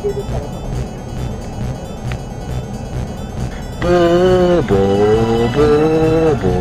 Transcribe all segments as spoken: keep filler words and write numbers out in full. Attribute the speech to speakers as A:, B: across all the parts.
A: ボーボーボーボーボ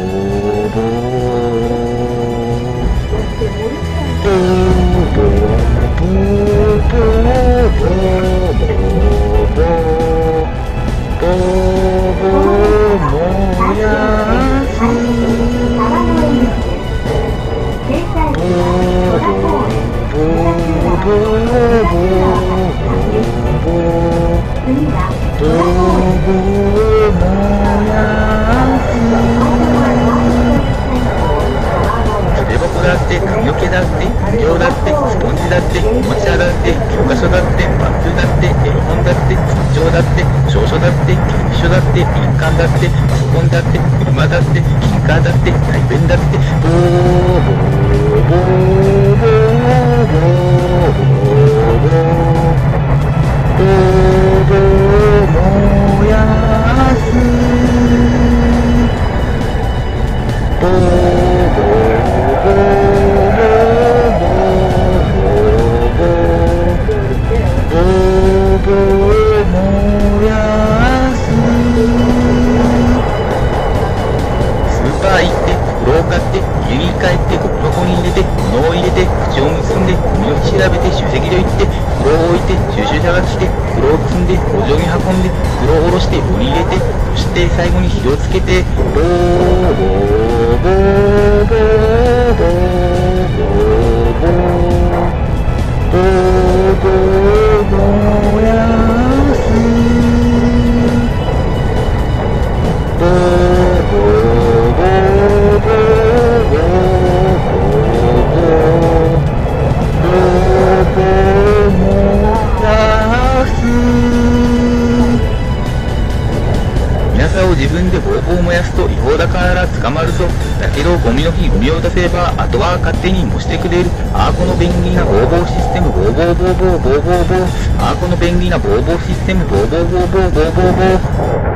A: だって髪の毛だって人形だってスポンジだっておもちゃだって教科書だってパンツだって絵本だって通帳だって証書だって刑務所だって印鑑だってパソコンだって車だって金カーだって大便だってボーボーボーボーボーボーボーボー燃やすボー家に帰ってゴミ箱に入れて物を入れて口を結んでゴミを調べて集積所行って袋を置いて収集車が来て袋を積んで工場に運んで袋を下ろして炉に入れてそして最後に火をつけてボーボーボーボーボーボーボーボーボー燃やすボーボーボーボー自分でボーボー燃やすと違法だから捕まるぞ。だけどゴミの日ゴミを出せばあとは勝手に燃してくれる。ああこの便利なボーボーシステムボーボーボーボーボーボーボーああこの便利なボーボーシステムボーボーボーボーボーボーボー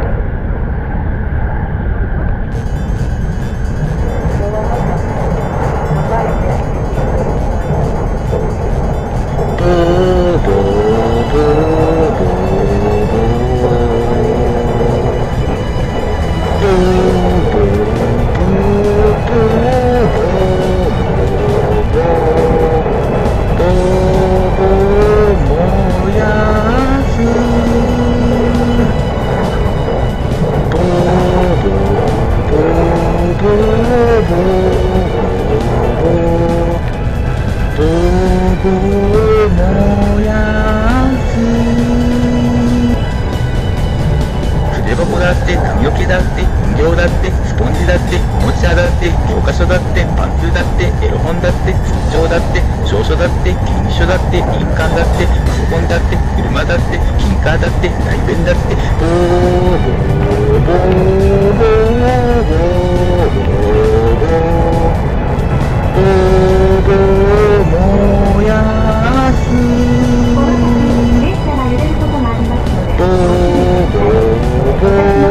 A: だって髪の毛だって人形だってスポンジだっておもちゃだって教科書だってパンツだってエロ本だって通帳だって証書だって刑務所だって印鑑だってパソコンだって車だって金カーだって大便だってボーボーボーボーボーボーボー燃やすボーボー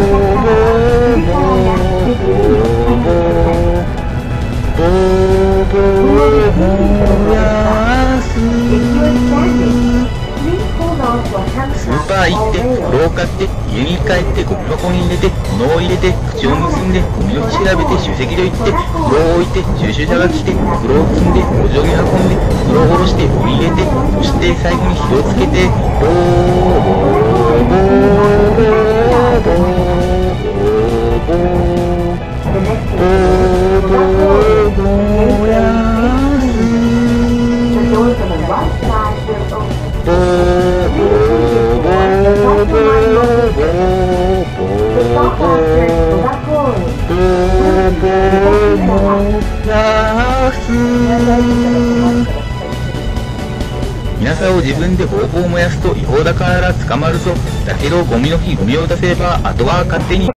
A: スーパー行って袋を買って家に帰ってゴミ箱に入れて物を入れて口を結んでゴミを調べて集積所行って袋を置いて収集車が来て袋を積んで工場に運んで袋を下ろして炉に入れてそして最後に火をつけてボーボーボーボーボーボーボーボーボー燃やすボーボーボーボーボーボーボーボー燃やす皆さんを自分でボーボー燃やすと違法だから捕まるぞ。だけどゴミの日ゴミを出せばあとは勝手に